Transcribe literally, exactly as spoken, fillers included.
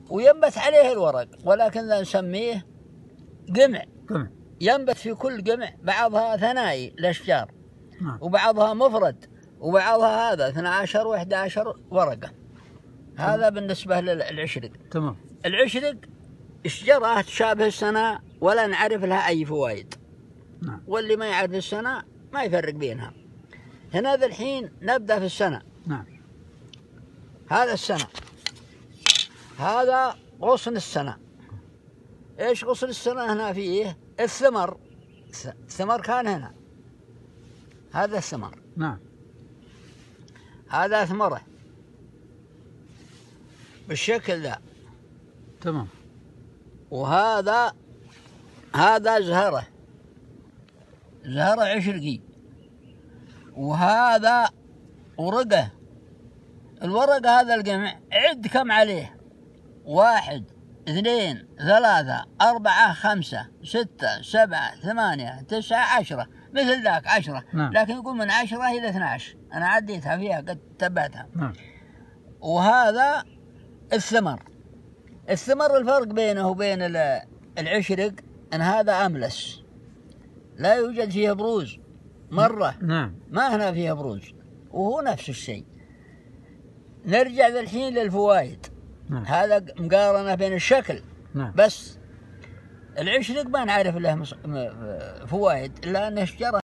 وينبت عليه الورق، ولكن لا نسميه قمع. قمع. ينبت في كل قمع بعضها ثنائي الأشجار، نعم. وبعضها مفرد، وبعضها هذا اثنا عشر وإحدى عشر ورقة. هذا بالنسبة للعشرق. تمام. العشرق شجرة تشابه السنة ولا نعرف لها أي فوائد. نعم. واللي ما يعرف السنة ما يفرق بينها. هنا ذا الحين نبدأ في السنة. نعم. هذا السنة، هذا غصن السنة. إيش غصن السنة؟ هنا فيه الثمر. الثمر كان هنا، هذا الثمر. نعم. هذا ثمره بالشكل ذا. تمام. وهذا هذا زهرة، زهرة عشرقي. وهذا ورقة. الورقة هذا القمع عد كم عليه: واحد، اثنين، ثلاثة، أربعة، خمسة، ستة، سبعة، ثمانية، تسعة، عشرة، مثل ذاك عشرة. نعم. لكن يقول من عشرة إلى اثنى عشر، أنا عديتها فيها قد تبعتها. نعم. وهذا الثمر. الثمر الفرق بينه وبين العشرق أن هذا أملس، لا يوجد فيه بروز مرة. نعم. ما هنا فيها بروز، وهو نفس الشيء. نرجع الحين للفوائد. نعم. هذا مقارنة بين الشكل. نعم. بس العشرق ما نعرف له فوائد إلا أنه شجرة